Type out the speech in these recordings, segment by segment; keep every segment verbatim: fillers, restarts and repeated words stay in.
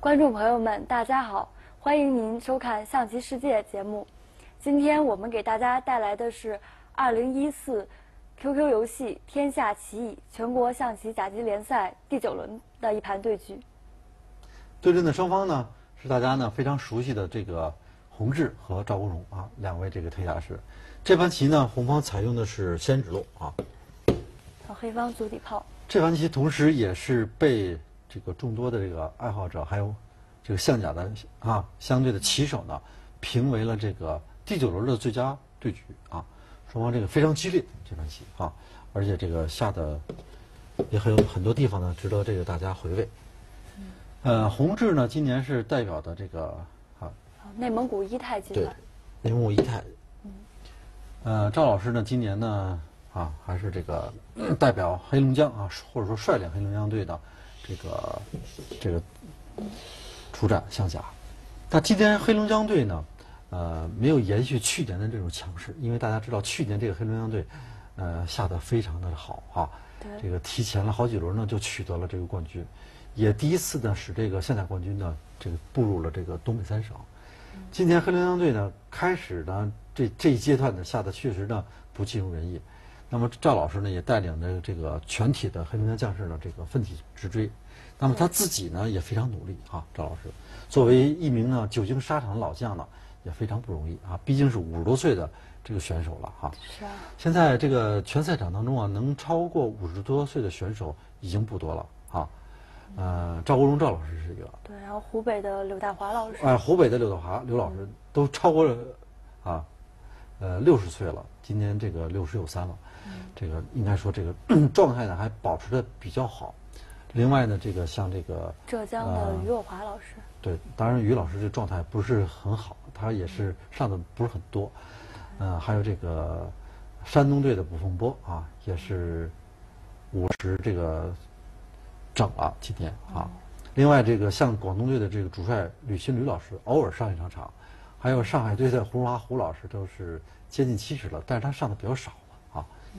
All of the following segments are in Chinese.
观众朋友们，大家好，欢迎您收看《象棋世界》节目。今天我们给大家带来的是二零一四 Q Q 游戏天下棋艺全国象棋甲级联赛第九轮的一盘对局。 对阵的双方呢是大家呢非常熟悉的这个洪志和赵国荣啊，两位这个推下士。这盘棋呢，红方采用的是先指路啊， 和黑方足底炮。 这盘棋同时也是被这个众多的这个爱好者还有这个象甲的啊相对的棋手呢评为了这个第九轮的最佳对局啊，双方这个非常激烈这盘棋啊，而且这个下的也很有很多地方呢值得这个大家回味。呃，洪志呢今年是代表的这个啊内蒙古伊泰集团， 内蒙古伊泰。嗯。呃，赵老师呢今年呢啊还是这个代表黑龙江啊，或者说率领黑龙江队的这个这个出战象甲。但今天黑龙江队呢，呃，没有延续去年的这种强势，因为大家知道去年这个黑龙江队，呃，下得非常的好啊，这个提前了好几轮呢就取得了这个冠军，也第一次呢使这个象甲冠军呢这个步入了这个东北三省。今天黑龙江队呢开始呢这这一阶段呢下的确实呢不尽如人意，那么赵老师呢也带领着这个全体的黑龙江将士呢这个奋起直追，那么他自己呢也非常努力啊，赵老师作为一名呢久经沙场的老将呢也非常不容易啊，毕竟是五十多岁的这个选手了哈。 是啊。 现在这个全赛场当中啊，能超过五十多岁的选手已经不多了啊。呃，赵国荣赵老师是一个。 对，然后湖北的柳大华老师。 哎、呃，湖北的柳大华刘老师都超过了啊，呃，六十岁了，今年这个六十有三了，嗯、这个应该说这个状态呢还保持的比较好。另外呢，这个像这个浙江的于若华老师。 呃对，当然于老师这状态不是很好，他也是上的不是很多。嗯、呃，还有这个山东队的卜凤波啊，也是五十这个整了今天啊。另外，这个像广东队的这个主帅吕新吕老师偶尔上一场场，还有上海队的胡荣华胡老师都是接近七十了，但是他上的比较少了啊。嗯、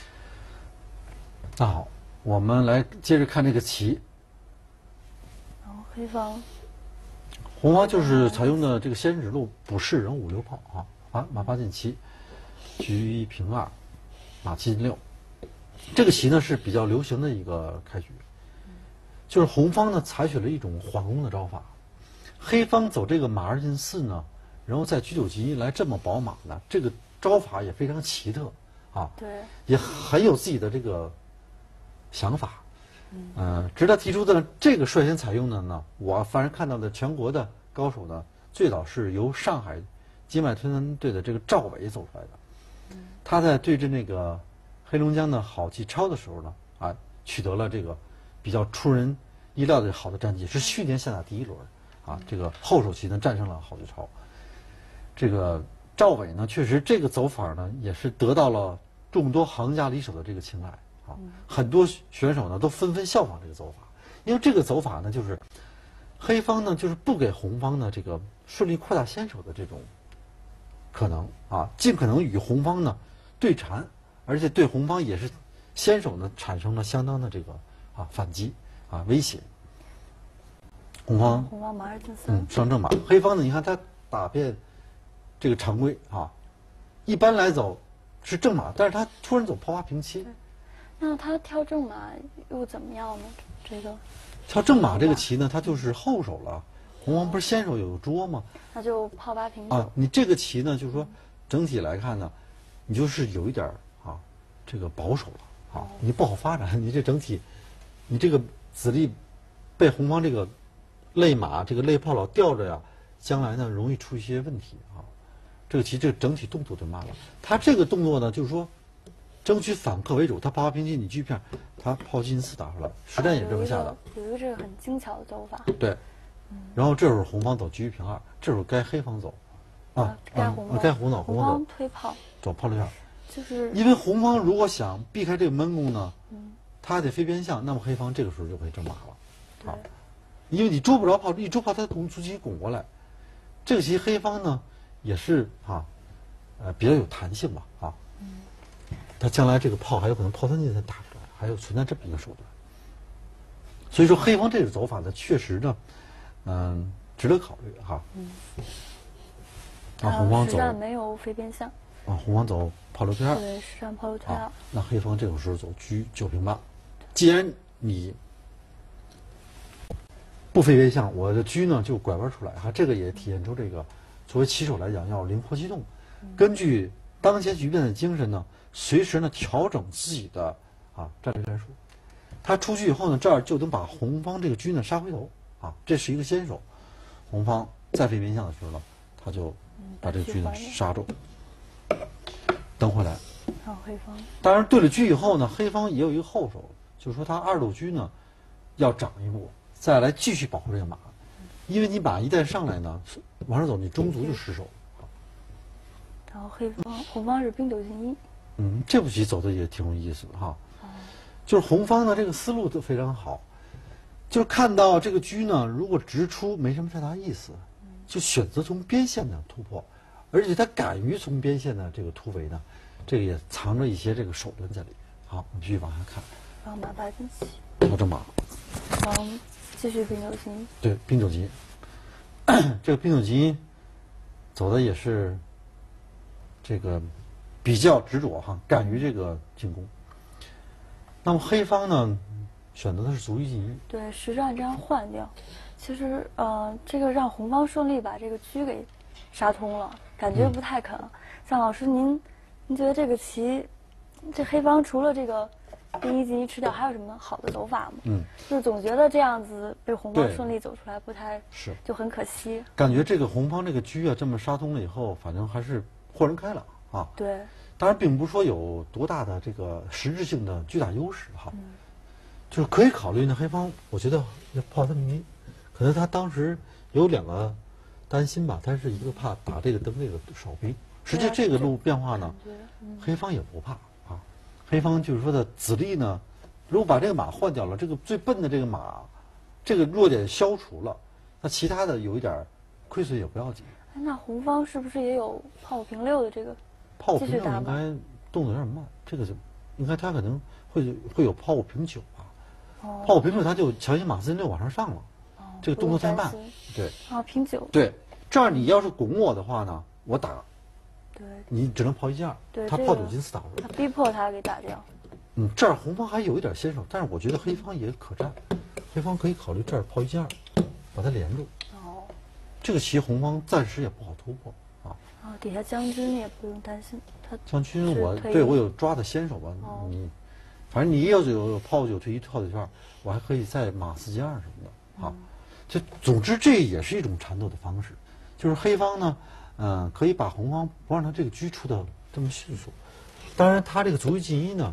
那好，我们来接着看这个棋。 然后黑方。 红方就是采用的这个先指路补士人五六炮啊，啊马八进七，车一平二，马七进六。这个棋呢是比较流行的一个开局，就是红方呢采取了一种缓攻的招法，黑方走这个马二进四呢，然后在车九进一来这么保马呢，这个招法也非常奇特啊， 对， 也很有自己的这个想法。嗯、呃，值得提出的这个率先采用的呢，我反正看到的全国的高手呢，最早是由上海金麦推拿队的这个赵伟走出来的。嗯、他在对阵那个黑龙江的郝继超的时候呢，啊，取得了这个比较出人意料的好的战绩，是去年象甲第一轮，啊，这个后手棋呢战胜了郝继超。这个赵伟呢，确实这个走法呢，也是得到了众多行家里手的这个青睐。很多选手呢都纷纷效仿这个走法，因为这个走法呢就是黑方呢就是不给红方呢这个顺利扩大先手的这种可能啊，尽可能与红方呢对缠，而且对红方也是先手呢产生了相当的这个啊反击啊威胁。红方红方马二进三， 嗯上正马，黑方呢你看他打遍这个常规啊，一般来走是正马，但是他突然走炮八平七。 那他跳正马又怎么样呢？这个跳正马这个棋呢，它就是后手了。红方不是先手有个捉吗？ 那就炮八平九啊。你这个棋呢，就是说整体来看呢，你就是有一点啊，这个保守了啊，你不好发展。你这整体，你这个子力被红方这个肋马这个肋炮老吊着呀，将来呢容易出一些问题啊。这个棋这个整体动作就慢了。他这个动作呢，就是说。争取反客为主，他炮八平七，你车片，他炮进四打出来，实战也是这么下的。 有一个这个很精巧的走法。 对，然后这时候红方走车一平二，这时候该黑方走，啊， 该红该红走， 红方走推炮， 走炮六下。 就是因为红方如果想避开这个闷攻呢，他还得飞边象，那么黑方这个时候就可以正马了，啊，因为你捉不着炮，一捉炮他拱出棋拱过来，这个棋黑方呢也是啊，呃比较有弹性吧，啊。他将来这个炮还有可能炮三进才打出来，还有存在这么一个手段。所以说黑方这个走法呢，确实呢， 嗯，值得考虑哈。 嗯。 啊，红方走。 实战没有飞边象。 啊，红方走炮六退二。 对，实战炮六退二。 啊，那黑方这个时候走车九平八。既然你不飞边象，我的车呢就拐弯出来哈，这个也体现出这个作为棋手来讲要灵活机动，根据当前局面的精神呢，随时呢调整自己的啊战略战术。他出去以后呢，这儿就能把红方这个车呢杀回头啊，这是一个先手。红方再飞边象的时候呢，他就把这个车呢杀住，蹬回来。 好，黑方。当然对了车以后呢，黑方也有一个后手，就是说他二路车呢要长一步，再来继续保护这个马，因为你马一旦上来呢，往上走，你中卒就失手。 然后黑方红方是兵九进一。 嗯，这步棋走的也挺有意思的哈。就是红方呢，这个思路都非常好，就是看到这个车呢，如果直出没什么太大意思，就选择从边线呢突破，而且他敢于从边线的这个突围呢，这个也藏着一些这个手段在里面。好，我们继续往下看。 然后马八进七。 调整马。 然后继续兵九进一。 对，兵九进一。这个兵九进一走的也是这个比较执着哈，敢于这个进攻。那么黑方呢，选择的是卒一进一。 对，实战这样换掉，其实呃，这个让红方顺利把这个车给杀通了，感觉不太可能。嗯、像老师您，您觉得这个棋，这黑方除了这个兵一进一吃掉，还有什么好的走法吗？嗯，就是总觉得这样子被红方顺利走出来不太是， 就很可惜。 感觉这个红方这个车啊，这么杀通了以后，反正还是豁然开朗啊。 对。 当然，并不是说有多大的这个实质性的巨大优势哈，嗯、就是可以考虑呢。黑方，我觉得炮三平一，可能他当时有两个担心吧，他是一个怕打这个蹬这个少兵，实际这个路变化呢，嗯、黑方也不怕啊。黑方就是说的子力呢，如果把这个马换掉了，这个最笨的这个马，这个弱点消除了，那其他的有一点亏损也不要紧。 那红方是不是也有炮五平六的这个？ 炮五平六应该动作有点慢，这个就应该他可能会会有炮五平九吧。哦、炮五平六他就强行马四进六往上上了，哦、这个动作太慢。对。 啊，平九。 对，这样你要是拱我的话呢，我打。 对。 你只能炮一进二，他炮九进四打不了。 他逼迫他给打掉。 嗯，这儿红方还有一点先手，但是我觉得黑方也可战，黑方可以考虑这儿炮一进二，把它连住。哦。这个棋红方暂时也不好突破。 哦，底下将军也不用担心，他将军我对我有抓的先手吧，哦、你反正你要是有炮九退一炮九退二，我还可以再马四进二什么的啊。这、嗯、总之这也是一种缠斗的方式，就是黑方呢，嗯、呃，可以把红方不让他这个车出的这么迅速。当然，他这个卒一进一呢，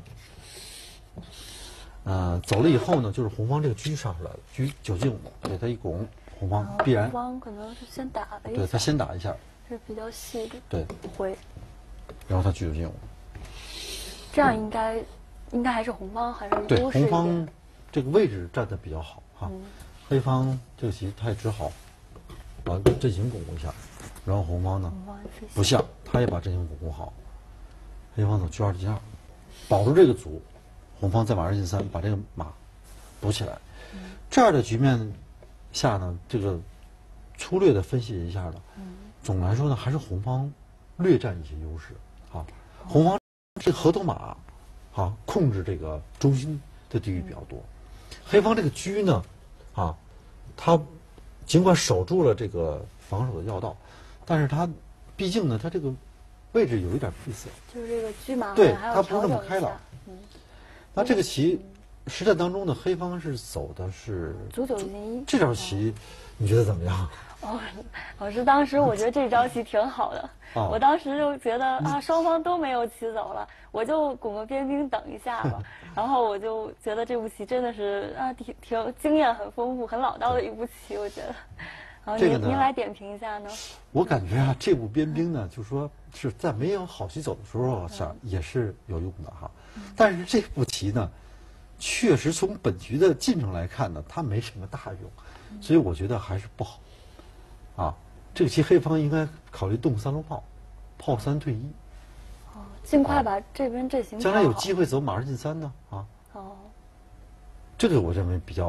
呃，走了以后呢，就是红方这个车杀出来了，车九进五，给他一拱，红方必然。 红方可能是先打了一下。 对他先打一下。 是比较细的， 对， 回， 然后他举九进五， 这样应该应该还是红方还是对红方这个位置站得比较好哈，嗯、黑方这个棋他也只好把阵型巩固一下，然后红方呢不像他也把阵型巩固好，黑方走车二进二，保住这个卒，红方再马二进三把这个马补起来，嗯、这样的局面下呢，这个粗略的分析一下呢。嗯总的来说呢，还是红方略占一些优势啊。红方这个河头马，啊，控制这个中心的地域比较多。黑方这个车呢，啊，他尽管守住了这个防守的要道，但是他毕竟呢，他这个位置有一点闭塞。 就是这个车马对，他不是那么开朗。嗯。那这个棋实战当中呢，黑方是走的是卒九进一。 这招棋你觉得怎么样？ 哦，老师，当时我觉得这招棋挺好的，哦、我当时就觉得啊，双方都没有棋走了，我就拱个边兵等一下吧。然后我就觉得这步棋真的是啊，挺挺经验很丰富、很老道的一步棋，我觉得。然后您您来点评一下呢？ 我感觉啊，这步边兵呢，就说是在没有好棋走的时候想也是有用的哈。嗯、但是这步棋呢，确实从本局的进程来看呢，它没什么大用，所以我觉得还是不好。啊，这个棋黑方应该考虑动三路炮，炮三退一。 哦，尽快把这边阵型。 将来有机会走马二进三呢啊。哦。这个我认为比较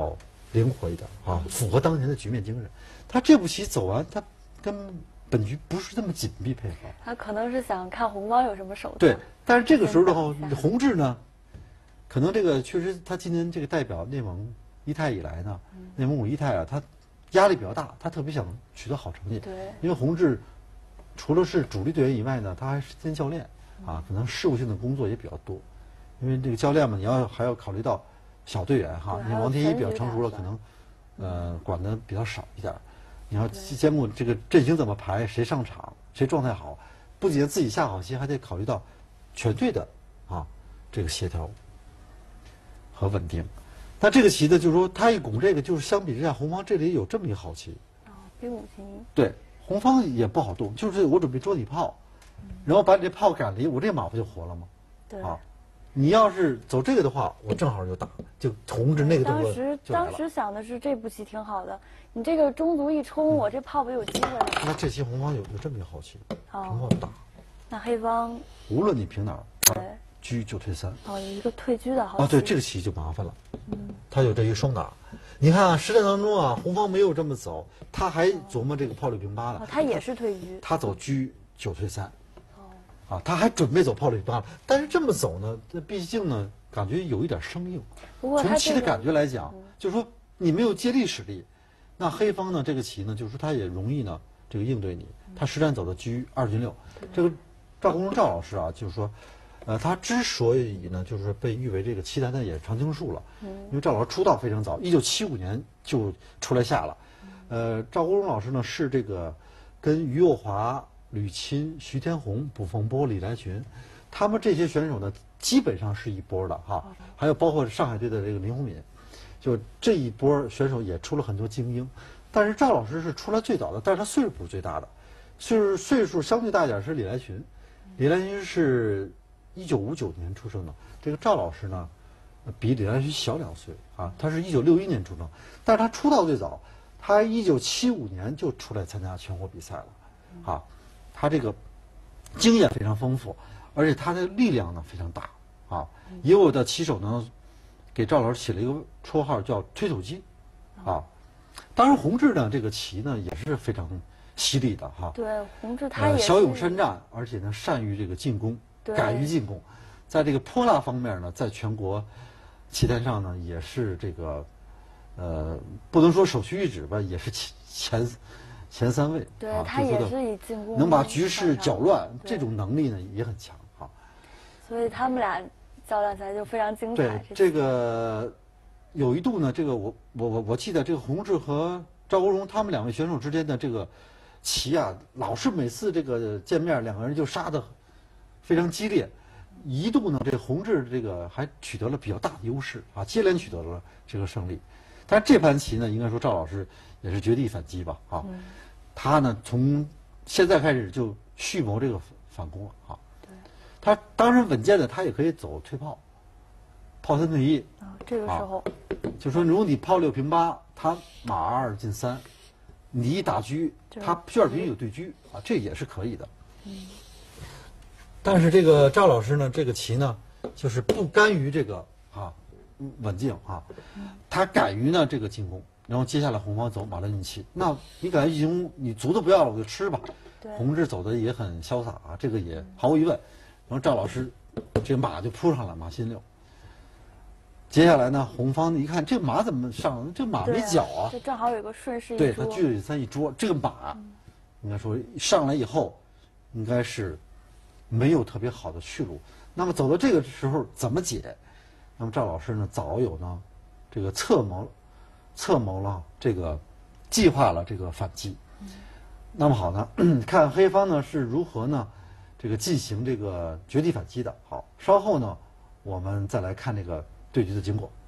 灵活一点啊，符合当年的局面精神。他这步棋走完，他跟本局不是那么紧密配合。 他可能是想看红方有什么手段。 对，但是这个时候的话，弘治呢，可能这个确实他今年这个代表内蒙一泰以来呢，嗯、内蒙古一泰啊，他压力比较大，他特别想取得好成绩。 对， 因为弘治除了是主力队员以外呢，他还是兼教练啊，可能事务性的工作也比较多。因为这个教练嘛，你要还要考虑到小队员哈，因为王天一比较成熟了，可能呃管的比较少一点。你要兼顾这个阵型怎么排，谁上场，谁状态好，不仅自己下好棋，还得考虑到全队的啊这个协调和稳定。那这个棋呢，就是说他一拱这个，就是相比之下，红方这里有这么一个好棋。 哦，兵五进一。 对，红方也不好动，就是我准备捉你炮，然后把你这炮赶离，我这马不就活了吗？ 对。 啊，你要是走这个的话，我正好就打，就弘治那个动作当时当时想的是这步棋挺好的，你这个中卒一冲，我这炮不有机会了？ 那这棋红方有有这么一个好棋， 哦、 平炮打。 那黑方无论你平哪儿， 对， 车就退三。 哦，有一个退车的好棋。 啊，对，这个棋就麻烦了。嗯，他有这一双打。你看啊，实战当中啊，红方没有这么走，他还琢磨这个炮六平八了。 哦，他也是退车。 他走车九退三。啊，他还准备走炮六平八了，但是这么走呢，这毕竟呢，感觉有一点生硬。 不过从棋的感觉来讲， 嗯、 就是说你没有接力使力，那黑方呢这个棋呢，就是说他也容易呢这个应对你。他实战走的车二进六，这个赵国荣赵老师啊，就是说，呃，他之所以呢，就是被誉为这个棋坛的也常青树了，嗯，因为赵老师出道非常早，一九七五年就出来下了。呃，赵国荣老师呢是这个跟于右华、吕钦、徐天红、卜凤波、李来群，他们这些选手呢，基本上是一波的哈。还有包括上海队的这个林鸿敏，就这一波选手也出了很多精英。但是赵老师是出来最早的，但是他岁数不是最大的，岁数岁数相对大一点是李来群。李来群是一九五九年出生的，这个赵老师呢，比李来群小两岁啊，他是一九六一年出生，但是他出道最早，他一九七五年就出来参加全国比赛了，啊。他这个经验非常丰富，而且他的力量呢非常大啊。也有的棋手呢，给赵老师起了一个绰号叫“推土机”，啊。当然，弘治呢这个棋呢也是非常犀利的哈。 对，弘治他也、呃、 骁勇善战，而且呢善于这个进攻，敢于进攻，在这个泼辣方面呢，在全国棋坛上呢也是这个呃不能说首屈一指吧，也是前。前三位， 对、 啊、 他也是以进攻能把局势搅乱，这种能力呢也很强啊。 所以他们俩较量起来就非常精彩。 对，这个有一度呢，这个我我我我记得这个弘治和赵国荣他们两位选手之间的这个棋啊，老是每次这个见面，两个人就杀得非常激烈。一度呢，这个弘治这个还取得了比较大的优势啊，接连取得了这个胜利。但是这盘棋呢，应该说赵老师也是绝地反击吧，啊，嗯、他呢从现在开始就蓄谋这个反攻了啊。 对， 他当然稳健的，他也可以走退炮，炮三退一。 啊，这个时候， 啊、就说如果你炮六平八，他马二进三，你一打车，他车二平一有对车啊，这也是可以的。嗯。但是这个赵老师呢，这个棋呢，就是不甘于这个啊。稳静啊，他敢于呢这个进攻，然后接下来红方走马六进七，那你敢于进攻，你卒子不要了我就吃吧。弘治走的也很潇洒啊，这个也毫无疑问。然后赵老师这个马就扑上了，马新六。接下来呢，红方一看这马怎么上？这马没脚啊， 这正好有个顺势一对他车九三一捉，这个马、嗯、应该说上来以后，应该是没有特别好的去路。那么走到这个时候怎么解？那么赵老师呢，早有呢，这个策谋，策谋了这个，计划了这个反击。嗯、那么好呢，看黑方呢是如何呢，这个进行这个绝地反击的。好，稍后呢，我们再来看这个对局的经过。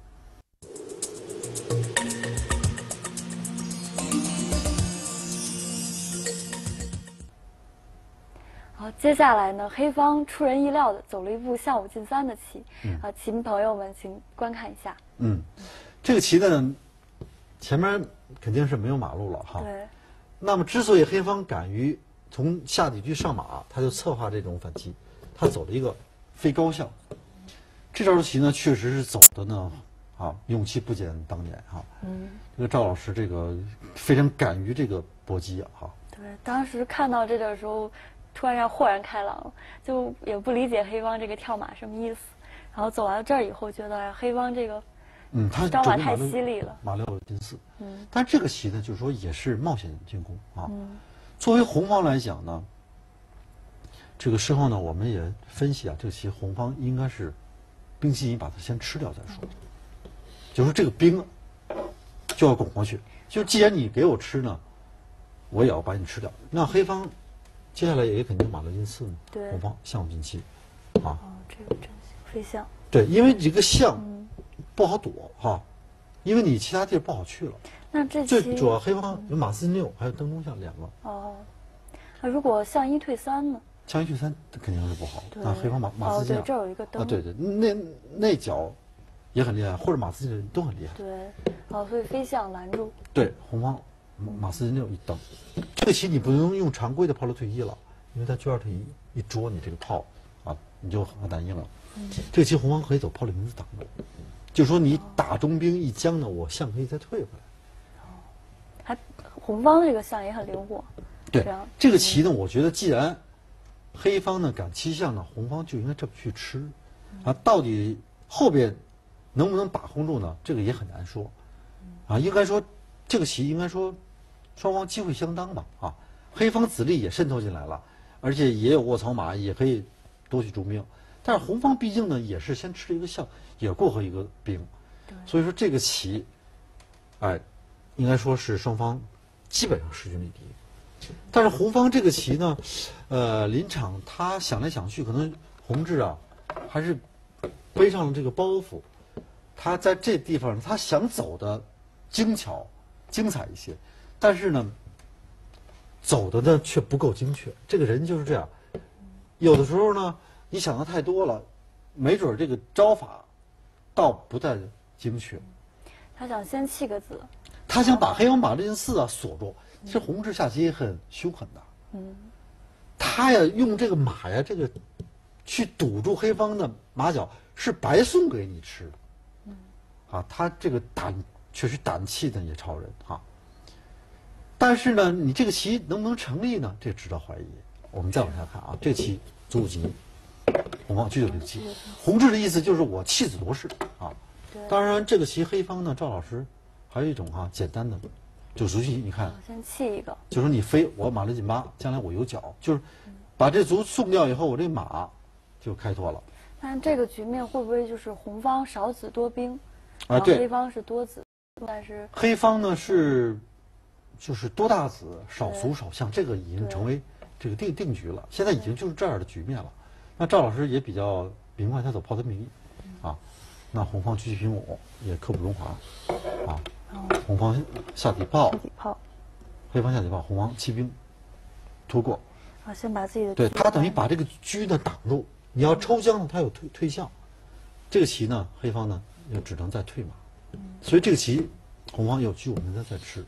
好，接下来呢，黑方出人意料的走了一步下五进三的棋，嗯、啊，请朋友们请观看一下。 嗯，这个棋呢，前面肯定是没有马路了哈。 对。 那么，之所以黑方敢于从下底车上马，他就策划这种反击，他走了一个飞高象。这招棋呢，确实是走的呢， 啊，勇气不减当年哈。嗯，这个赵老师这个非常敢于这个搏击啊哈。 对，当时看到这个时候，突然豁然开朗，就也不理解黑方这个跳马什么意思。然后走完了这儿以后，觉得哎，黑方这个嗯，他招马太犀利了， 马六进四。嗯，但这个棋呢，就是说也是冒险进攻啊。嗯，作为红方来讲呢，这个事后呢，我们也分析啊，这个棋红方应该是兵七进，把它先吃掉再说。就是这个兵就要拱过去，就既然你给我吃呢，我也要把你吃掉。那黑方接下来也肯定马六进四呢， 对， 红方象进七，啊。 哦，这个真行，飞象。 对，因为这个象不好躲哈、嗯，因为你其他地儿不好去了。 那这最主要黑方有马四进六，还有登中象两个。 哦，那如果象一退三呢？ 象一退三肯定是不好。那黑方马马四进二、 哦，对，这儿有一个登。 啊，对对，那那角也很厉害，或者马四进六都很厉害。 对，哦，所以飞象拦住。 对，红方马四进六一登，这个棋你不能用常规的炮六退一了，因为它车二退一一捉你这个炮啊，你就很难应了。嗯、这个棋红方可以走炮六平四挡着，就说你打中兵一将呢，我象可以再退回来。 哦，还红方这个象也很灵活。 对，这个棋呢，我觉得既然黑方呢敢七象呢，红方就应该这么去吃，啊，到底后边能不能把控住呢？这个也很难说，啊，应该说这个棋应该说双方机会相当吧，啊，黑方子力也渗透进来了，而且也有卧槽马，也可以夺取中兵，但是红方毕竟呢也是先吃了一个象，也过河一个兵，所以说这个棋，哎，应该说是双方基本上势均力敌。但是红方这个棋呢，呃，临场他想来想去，可能弘志啊，还是背上了这个包袱，他在这地方他想走的精巧、精彩一些，但是呢，走的呢却不够精确。这个人就是这样，有的时候呢，你想的太多了，没准这个招法倒不太精确。 他想先弃个子， 他想把黑方马六进四啊锁住。其实弘志下棋也很凶狠的，嗯，他呀用这个马呀这个去堵住黑方的马脚，是白送给你吃的，嗯，啊，他这个胆确实胆气呢也超人哈、啊。但是呢，你这个棋能不能成立呢？这值得怀疑。我们再往下看啊，这个棋卒五进一，红方车九零七，弘志的意思就是我弃子夺势啊。当然，这个棋黑方呢，赵老师还有一种哈、啊、简单的。就卒进一，你看， 先弃一个， 就说你飞我马六进八，将来我有角，就是把这卒送掉以后，我这马就开脱了。 但这个局面会不会就是红方少子多兵， 啊，对， 黑方是多子，但是黑方呢是就是多大子少卒少象，这个已经成为这个定定局了。现在已经就是这样的局面了。那赵老师也比较明白，他走炮三平一啊，那红方车七平五也刻不容缓啊。红方下底炮， 下底炮， 黑方下底炮，红方骑兵突过。 啊，先把自己的对他等于把这个车呢挡住。你要抽将呢，他有退退象。这个棋呢，黑方呢又只能再退马。嗯、所以这个棋，红方有车，我们再再吃。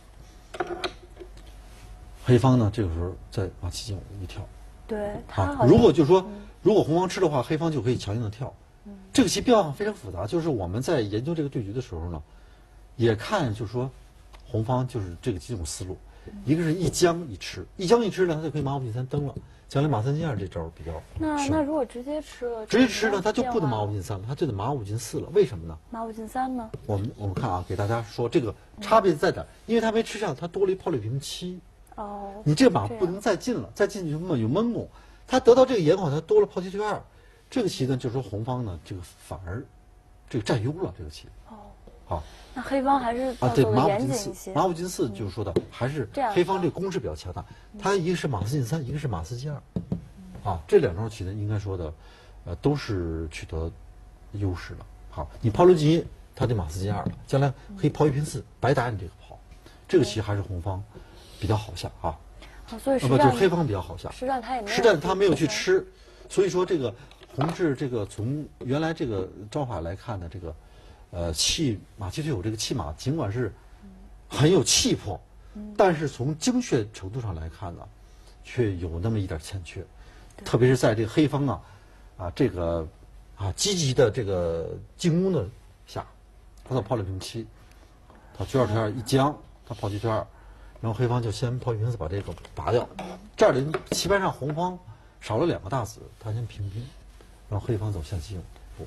黑方呢，这个时候再马七进五一跳。 对，他啊，如果就说、嗯、如果红方吃的话，黑方就可以强硬的跳。嗯、这个棋变化非常复杂，就是我们在研究这个对局的时候呢。也看，就是说，红方就是这个几种思路，一个是一将一吃，一将一吃呢，他就可以马五进三登了。将来马三进二这招比较。 那那如果直接吃了， 直接吃呢，他就不能马五进三了，他就得马五进四了。为什么呢？ 马五进三呢？ 我们我们看啊，给大家说这个差别在哪？因为他没吃上，他多了一炮六平七。 哦。 你这个马不能再进了，再进去什么有闷攻，他得到这个延缓，他多了炮七退二。这个棋呢，就是说红方呢，这个反而这个占优了，这个棋。 哦。 好。 那黑方还是啊，对，马五进四， 马五进四就是说的，嗯、还是黑方这个攻势比较强大。他一个是马四进三，一个是马四进二，嗯、啊，这两招棋呢，应该说的，呃，都是取得优势了。好，你炮六进一，他就马四进二了，将来可以炮一平四，白打你这个炮。这个棋还是红方比较好下啊。 啊，所以实不就是黑方比较好下。 实战他也没有。 实战他没有去吃，所以说这个弘志这个从原来这个招法来看呢，这个。呃，弃马七退五这个弃马，尽管是很有气魄，嗯、但是从精确程度上来看呢，却有那么一点欠缺，特别是在这个黑方啊，啊这个啊积极的这个进攻的下， 他走炮六平七，他车二推二一将，他炮七推二，然后黑方就先炮一平四把这个拔掉，这样的棋盘上红方少了两个大子，他先平兵，然后黑方走下七五步。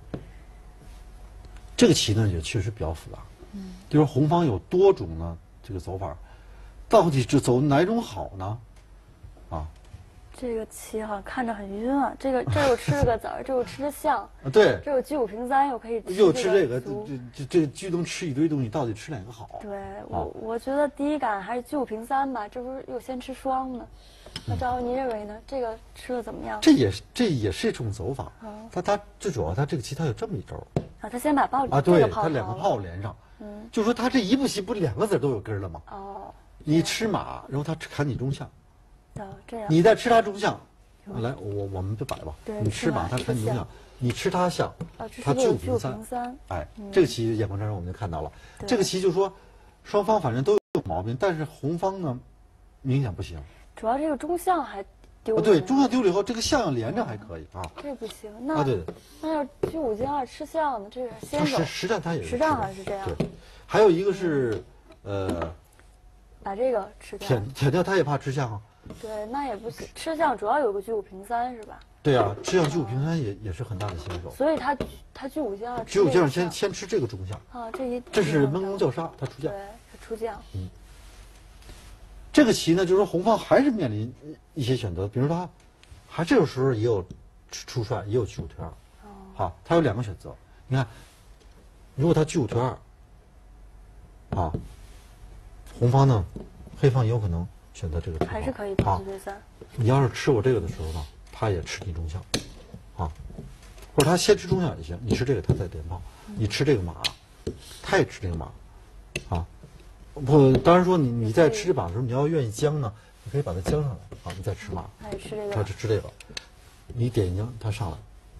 这个棋呢也确实比较复杂，嗯，就是红方有多种呢这个走法，到底是走哪种好呢？啊， 这个棋好像看着很晕啊，这个这又吃了个子儿，这又吃了象， 啊对， 这有居五平三，又可以吃又吃这个， 卒这这这居能吃一堆东西，到底吃哪个好？ 对我我觉得第一感还是居五平三吧，这不是又先吃双呢？那赵老您认为呢？这个吃的怎么样？ 这也是这也是一种走法。 嗯他他最主要他这个棋他有这么一招啊，他先把炮啊，对这个炮他两个逃了炮连上， 嗯， 就说他这一步棋不是两个子都有根了吗？ 哦， 你吃马，然后他砍你中象， 哦这样， 你再吃他中象，来我我们就摆吧， 对你吃马他砍你中象，你吃他象啊，这他是个居五居五平三平，三， 哎，这个棋眼光战争我们就看到了， 对这个棋就说双方反正都有毛病，但是红方呢明显不行。 主要这个中象还丢啊， 了。 对，中象丢了以后，这个象连着还可以啊。 这不行，那啊，对， 那要居五进二吃象呢？这是先走他实，实战他也是实战吃的好像是这样对，还有一个是，呃， 把这个吃掉。 舔舔掉他也怕吃象啊。 对，那也不行，吃象主要有个居五平三是吧？ 对啊，吃象居五平三也也是很大的先手。 所以他他居五进二吃居五这个进二先象先吃这个中象， 啊，这一这是闷功弓叫杀，他出将对。，他出将。 这个棋呢，就是说红方还是面临一些选择，比如说他还这个时候也有出帅，也有居五推二。 哦， 好，他有两个选择。你看，如果他居五推二，啊，红方呢，黑方也有可能选择这个推还是可以啊炮。对三。 你要是吃我这个的时候呢，他也吃你中象，啊，或者他先吃中象也行，你吃这个他再点炮，你吃这个马，他也吃这个马，啊，不，当然说你你在吃这马的时候，你要愿意将呢，你可以把它将上来，啊，你再吃马， 他也吃这他个。 吃吃这个，你点一将，他上来。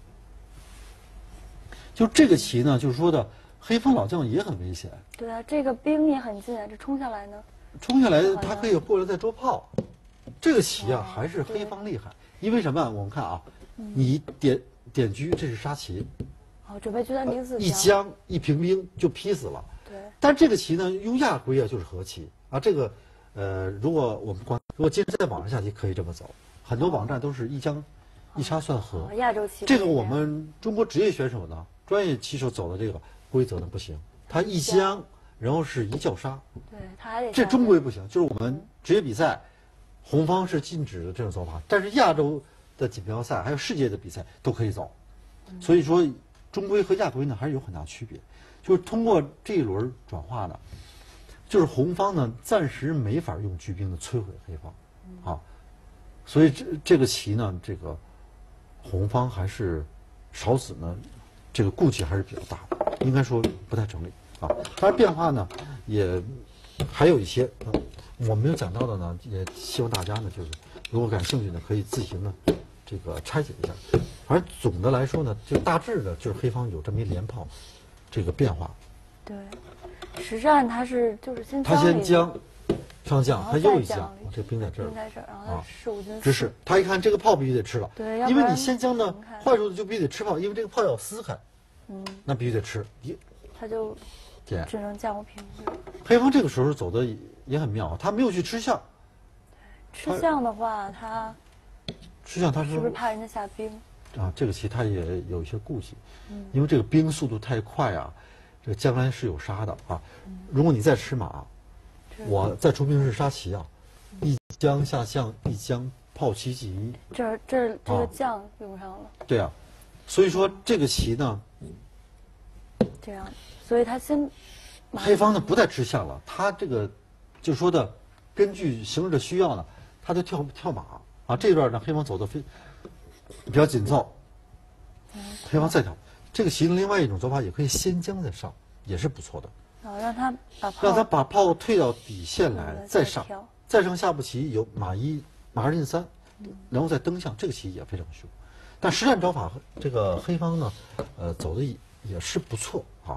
就这个棋呢，就是说的黑方老将也很危险， 对啊，这个兵也很近啊，这冲下来呢？ 冲下来好像他可以过来再捉炮。这个棋啊哦还是黑方厉害，因为什么？我们看啊， 嗯你点点车，这是杀棋， 哦，准备居三平四一将一平兵就劈死了。 对， 但这个棋呢，用亚归啊就是和棋啊。这个呃，如果我们光如果今天在网上下棋可以这么走，很多网站都是一将一杀算和哦。亚洲棋这个我可以样们中国职业选手呢，专业棋手走的这个规则呢不行，他一将然后是一叫杀， 对，他还得这下中规不行。就是我们职业比赛，红方是禁止的这种走法，但是亚洲的锦标赛还有世界的比赛都可以走。所以说，中规和亚规呢还是有很大区别。就是通过这一轮转化呢，就是红方呢暂时没法用车兵的摧毁黑方，啊，所以这这个棋呢，这个红方还是少子呢，这个顾忌还是比较大的，应该说不太成立啊。当然变化呢也还有一些，啊我没有讲到的呢，也希望大家呢就是如果感兴趣呢，可以自行呢这个拆解一下。反正总的来说呢，就大致的就是黑方有这么一连炮这个变化。 对，实战他是就是先他将了一先将个上将， 然后他又一将再将了， 这兵在这儿兵，在这儿，然后啊他士五进四只是他一看这个炮必须得吃了， 对要不然因为你先将呢怎么看， 坏处就必须得吃炮，因为这个炮要撕开， 嗯， 那必须得吃。一他就点只能将我平局。 黑方这个时候走的也很妙，他没有去吃象， 吃象的话，他吃象他是不是怕人家下兵？ 啊，这个棋他也有一些顾忌， 嗯因为这个兵速度太快啊，这个将来是有杀的啊。如果你再吃马， 这我再出兵是杀棋啊，一将下象，一将炮七进一， 这儿这儿这个啊将用上了， 对啊，所以说这个棋呢， 这样，所以他先马黑方呢不再吃象了，他这个就说的根据形势的需要呢，他就跳跳马啊。这段呢黑方走的非比较紧凑，黑方再跳。这个棋的另外一种走法也可以先将再上，也是不错的， 啊，让他把炮让他把炮退到底线来嗯再上， 再跳再上下步棋有马一马二进三，然后再登象，这个棋也非常凶。但实战招法这个黑方呢，呃走的也也是不错啊。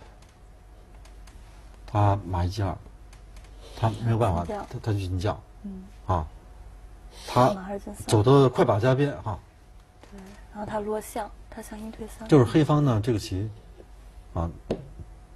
他马一进二，他没有办法， 进将他他就进将， 嗯， 啊，他马二进三， 走的快把加鞭哈、 对，然后他落象，他象一退三， 就是黑方呢这个棋，啊，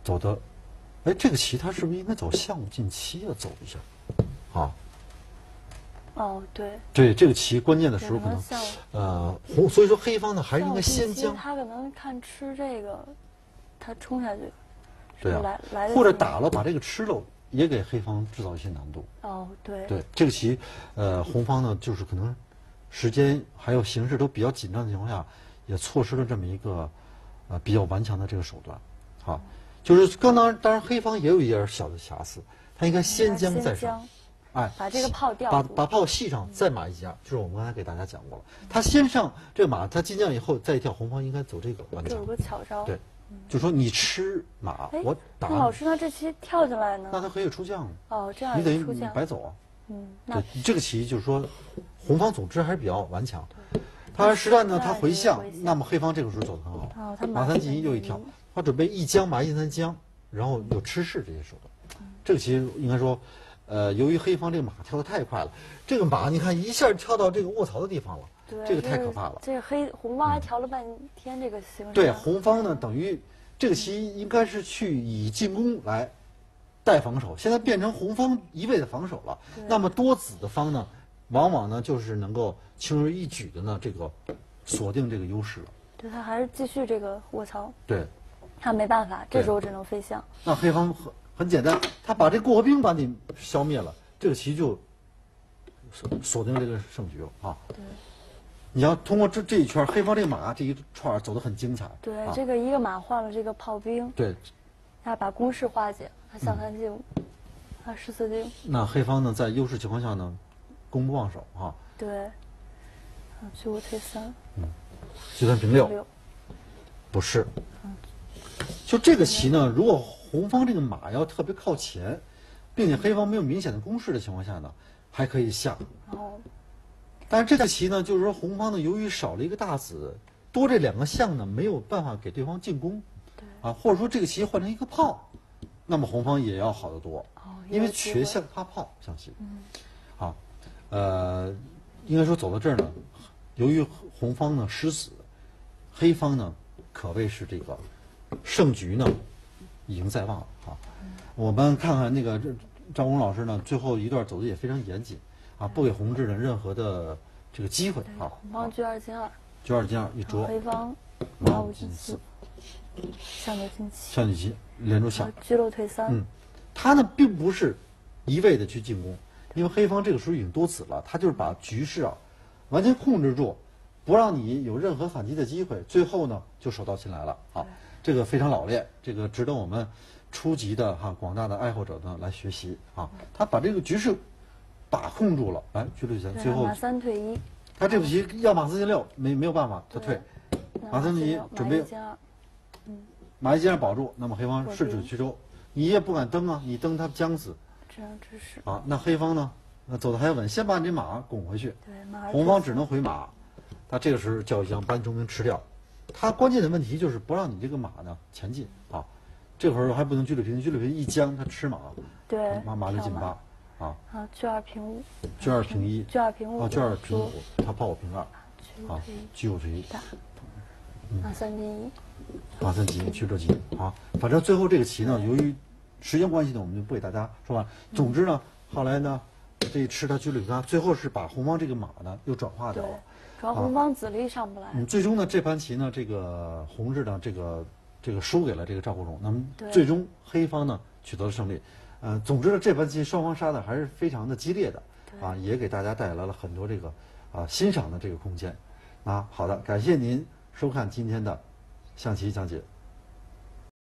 走的，哎，这个棋它是不是应该走象五进七啊？走一下，啊。 哦，对。 对，这个棋关键的时候可能可能呃红，所以说黑方呢还是应该先将。 他可能看吃这个，他冲下去。 对啊。 来来或者打了把这个吃了，也给黑方制造一些难度。 哦，对。 对，这个棋，呃，红方呢就是可能时间还有形势都比较紧张的情况下，也错失了这么一个呃比较顽强的这个手段。好，就是刚当然当然黑方也有一点小的瑕疵，他应该先将再上。哎， 把这个炮吊把把炮系上，再马一家，就是我们刚才给大家讲过了。他先上这个马，他进将以后再跳，红方应该走这个顽强。 这有个巧招。 对，就说你吃马，我打。 老师，那这棋跳进来呢？ 那他可以出将。 哦，这样你等于你白走啊。 嗯， 对，这个棋就是说，红方总之还是比较顽强。他实战呢，他回象，那么黑方这个时候走得很好。 哦，他马三进一又一跳，他准备一将马一三将，然后有吃士这些手段。这个棋应该说。呃，由于黑方这个马跳得太快了，这个马你看一下跳到这个卧槽的地方了， 对， 这个太可怕了。 这个黑红方还调了半天这个形势。 对，红方呢等于这个棋应该是去以进攻来带防守，现在变成红方一味的防守了。那么多子的方呢，往往呢就是能够轻而易举的呢这个锁定这个优势了。 对，他还是继续这个卧槽。 对， 他没办法，这时候只能飞象。 那黑方很很简单，他把这过河兵把你消灭了，这个棋就锁锁定这个胜局了啊。 对。 你要通过这这一圈，黑方这个马这一串走得很精彩。 对， 啊、 这个一个马换了这个炮兵。 对。 他把攻势化解，他象三进五，他十四进五。 那黑方呢，在优势情况下呢，攻不忘守啊。 对。啊，去五退三。 嗯。去三平六。六。不是。嗯。就这个棋呢，如果红方这个马要特别靠前，并且黑方没有明显的攻势的情况下呢，还可以下。 哦。 但是这个棋呢，就是说红方呢，由于少了一个大子，多这两个象呢，没有办法给对方进攻。 对。 啊，或者说这个棋换成一个炮，那么红方也要好得多。 哦。 因为缺象怕炮，象棋。 嗯。 好，呃，应该说走到这儿呢，由于红方呢失子，黑方呢可谓是这个胜局呢已经在望了啊。我们看看那个赵公老师呢，最后一段走的也非常严谨啊，不给红志呢任何的这个机会啊。 红方车二进二， 车二进二一捉， 黑方马五进四，象六进七， 象进七连住象， 车六退三。 嗯，他呢并不是一味的去进攻，因为黑方这个时候已经多子了，他就是把局势啊完全控制住，不让你有任何反击的机会，最后呢就手到擒来了啊。这个非常老练，这个值得我们初级的哈广大的爱好者呢来学习啊。他把这个局势把控住了，哎，车六退三，最后马三退一。 他这步棋要马四进六，没没有办法，他退。马三进一准备，马一进二保住，那么黑方顺水驱舟，你也不敢登啊，你登他将死。 这样支持。 啊，那黑方呢？那走的还稳，先把你这马拱回去。 对，马。 红方只能回马，他这个时候叫一将把你中兵吃掉。他关键的问题就是不让你这个马呢前进啊，这会儿还不能车六平，车六平一将他吃马， 对， 马马六进八，啊， 啊，车二平五， 车二平一， 车二平五， 啊，车二平五，他炮我平二，啊，车五退一， 马三进一， 马三进一，车六进一，啊，反正最后这个棋呢，由于时间关系呢，我们就不给大家说完。总之呢，后来呢，这吃他车六平，最后是把红方这个马呢又转化掉了。 主要红方子力上不来。 嗯，最终呢，这盘棋呢，这个红志呢，这个这个输给了这个赵国忠。那么最终黑方呢取得了胜利。呃，总之呢，这盘棋双方杀的还是非常的激烈的，啊，也给大家带来了很多这个啊欣赏的这个空间。啊，好的，感谢您收看今天的象棋讲解。